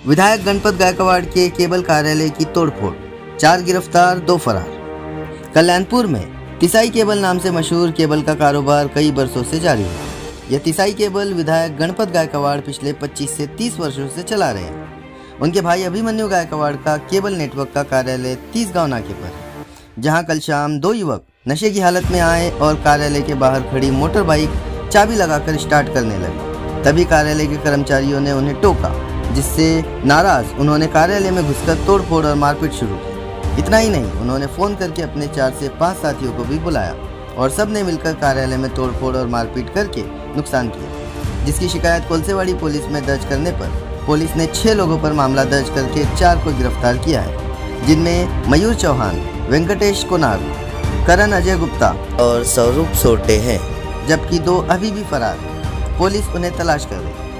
विधायक गणपत गायकवाड़ के केबल कार्यालय की तोड़फोड़, 4 गिरफ्तार 2 फरार। कल्याणपुर में तिसाई केबल नाम से मशहूर केबल का कारोबार कई वर्षों से जारी है। यह तिसाई केबल विधायक गणपत गायकवाड़ पिछले 25 से 30 वर्षों से चला रहे हैं। उनके भाई अभिमन्यु गायकवाड़ का केबल नेटवर्क का कार्यालय 30 गांव नाके पर है, जहां कल शाम 2 युवक नशे की हालत में आए और कार्यालय के बाहर खड़ी मोटर बाइक चाबी लगाकर स्टार्ट करने लगे। तभी कार्यालय के कर्मचारियों ने उन्हें टोका, जिससे नाराज उन्होंने कार्यालय में घुसकर तोड़फोड़ और मारपीट शुरू की। इतना ही नहीं, उन्होंने फ़ोन करके अपने 4 से 5 साथियों को भी बुलाया और सब ने मिलकर कार्यालय में तोड़फोड़ और मारपीट करके नुकसान किया, जिसकी शिकायत कोलसेवाड़ी पुलिस में दर्ज करने पर पुलिस ने 6 लोगों पर मामला दर्ज करके 4 को गिरफ्तार किया है, जिनमें मयूर चौहान, वेंकटेश कोनार, करण अजय गुप्ता और स्वरूप सोटे हैं, जबकि 2 अभी भी फरार। पुलिस उन्हें तलाश कर रही है।